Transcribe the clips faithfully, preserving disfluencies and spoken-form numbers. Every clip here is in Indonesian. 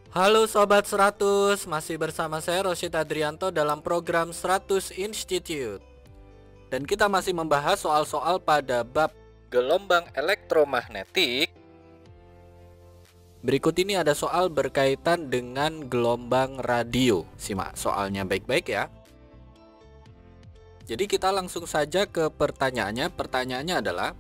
Halo Sobat seratus, masih bersama saya Rosyid Adrianto dalam program seratus Institute. Dan kita masih membahas soal-soal pada bab gelombang elektromagnetik. Berikut ini ada soal berkaitan dengan gelombang radio. Simak soalnya baik-baik ya. Jadi kita langsung saja ke pertanyaannya. Pertanyaannya adalah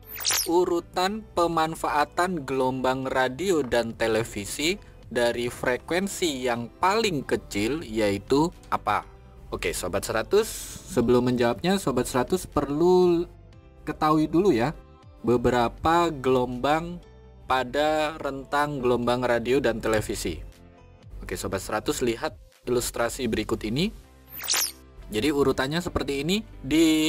urutan pemanfaatan gelombang radio dan televisi dari frekuensi yang paling kecil yaitu apa? Oke Sobat seratus, sebelum menjawabnya Sobat seratus perlu ketahui dulu ya beberapa gelombang pada rentang gelombang radio dan televisi. Oke Sobat seratus, lihat ilustrasi berikut ini. Jadi urutannya seperti ini. Di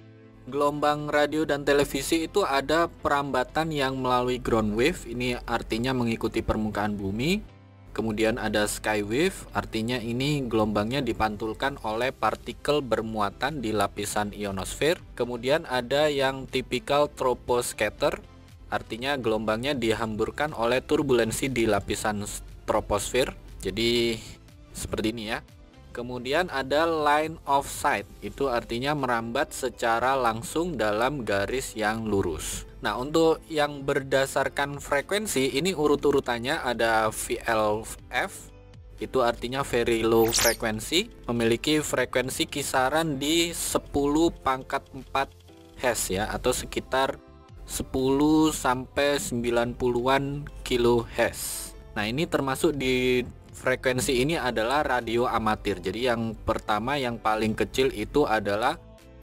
gelombang radio dan televisi itu ada perambatan yang melalui ground wave, ini artinya mengikuti permukaan bumi. Kemudian ada sky wave, artinya ini gelombangnya dipantulkan oleh partikel bermuatan di lapisan ionosfer. Kemudian ada yang tipikal troposcatter, artinya gelombangnya dihamburkan oleh turbulensi di lapisan troposfer. Jadi seperti ini ya. Kemudian ada line of sight, itu artinya merambat secara langsung dalam garis yang lurus. Nah, untuk yang berdasarkan frekuensi, ini urut-urutannya ada V L F, itu artinya very low frequency, memiliki frekuensi kisaran di sepuluh pangkat empat hertz ya, atau sekitar sepuluh sampai sembilan puluhan kilohertz. Nah, ini termasuk di frekuensi ini adalah radio amatir. Jadi yang pertama yang paling kecil itu adalah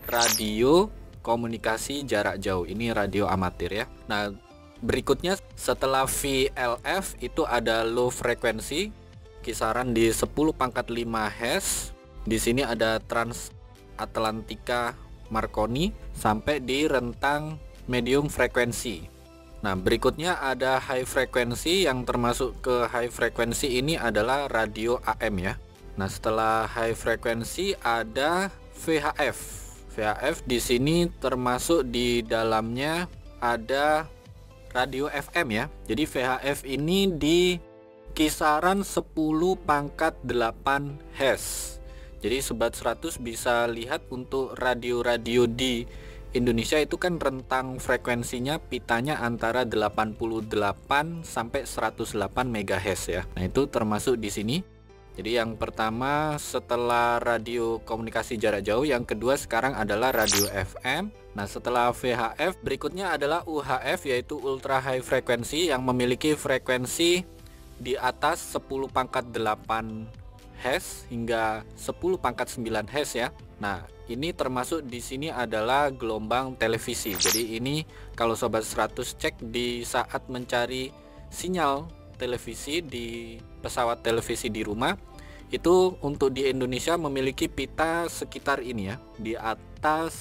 radio komunikasi jarak jauh. Ini radio amatir ya. Nah, berikutnya setelah V L F itu ada low frekuensi kisaran di sepuluh pangkat lima hertz. Di sini ada Transatlantika Marconi sampai di rentang medium frekuensi. Nah, berikutnya ada high frequency, yang termasuk ke high frequency ini adalah radio A M ya. Nah, setelah high frequency ada V H F. V H F di sini termasuk di dalamnya ada radio F M ya. Jadi V H F ini di kisaran sepuluh pangkat delapan hertz. Jadi Sobat seratus bisa lihat untuk radio-radio di Indonesia itu kan rentang frekuensinya pitanya antara delapan puluh delapan sampai seratus delapan megahertz ya. Nah, itu termasuk di sini. Jadi yang pertama setelah radio komunikasi jarak jauh, yang kedua sekarang adalah radio F M. Nah, setelah V H F berikutnya adalah U H F, yaitu ultra high frequency, yang memiliki frekuensi di atas sepuluh pangkat delapan hertz hingga sepuluh pangkat sembilan hertz ya. Nah, ini termasuk di sini adalah gelombang televisi. Jadi ini kalau Sobat seratus cek di saat mencari sinyal televisi di pesawat televisi di rumah, itu untuk di Indonesia memiliki pita sekitar ini ya, di atas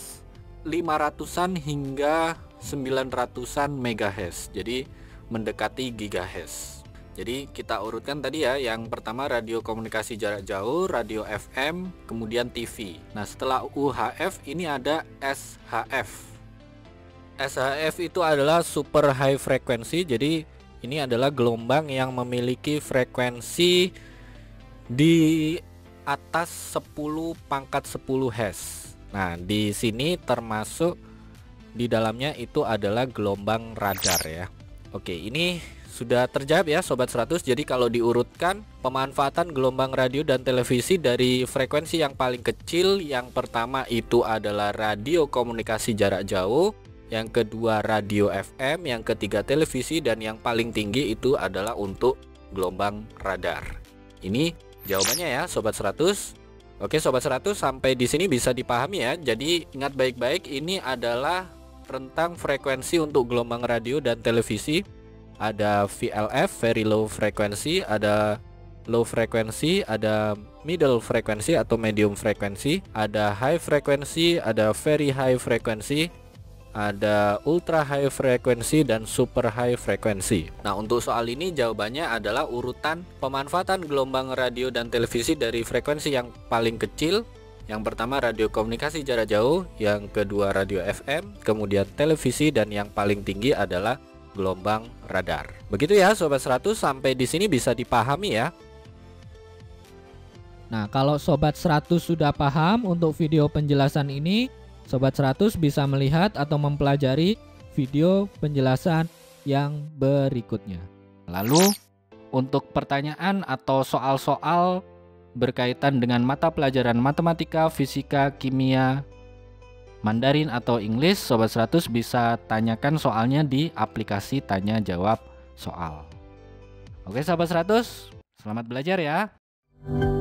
lima ratusan hingga sembilan ratusan megahertz. Jadi mendekati gigahertz. Jadi kita urutkan tadi ya, yang pertama radio komunikasi jarak jauh, radio F M, kemudian T V. Nah, setelah U H F ini ada S H F. S H F itu adalah super high frequency. Jadi ini adalah gelombang yang memiliki frekuensi di atas sepuluh pangkat sepuluh hertz. Nah, di sini termasuk di dalamnya itu adalah gelombang radar ya. Oke, ini sudah terjawab ya Sobat seratus. Jadi kalau diurutkan pemanfaatan gelombang radio dan televisi dari frekuensi yang paling kecil, yang pertama itu adalah radio komunikasi jarak jauh, yang kedua radio F M, yang ketiga televisi, dan yang paling tinggi itu adalah untuk gelombang radar. Ini jawabannya ya Sobat seratus. Oke Sobat seratus, sampai di sini bisa dipahami ya. Jadi ingat baik-baik, ini adalah rentang frekuensi untuk gelombang radio dan televisi. Ada V L F, very low frequency, ada low frequency, ada middle frequency atau medium frequency, ada high frequency, ada very high frequency, ada ultra high frequency, dan super high frequency. Nah, untuk soal ini jawabannya adalah urutan pemanfaatan gelombang radio dan televisi dari frekuensi yang paling kecil. Yang pertama radio komunikasi jarak jauh, yang kedua radio F M, kemudian televisi, dan yang paling tinggi adalah gelombang radar. Begitu ya Sobat seratus, sampai di sini bisa dipahami ya. Nah, kalau Sobat seratus sudah paham untuk video penjelasan ini, Sobat seratus bisa melihat atau mempelajari video penjelasan yang berikutnya. Lalu untuk pertanyaan atau soal-soal berkaitan dengan mata pelajaran matematika, fisika, kimia, Mandarin atau Inggris, Sobat seratus bisa tanyakan soalnya di aplikasi tanya jawab soal. Oke Sobat seratus, selamat belajar ya.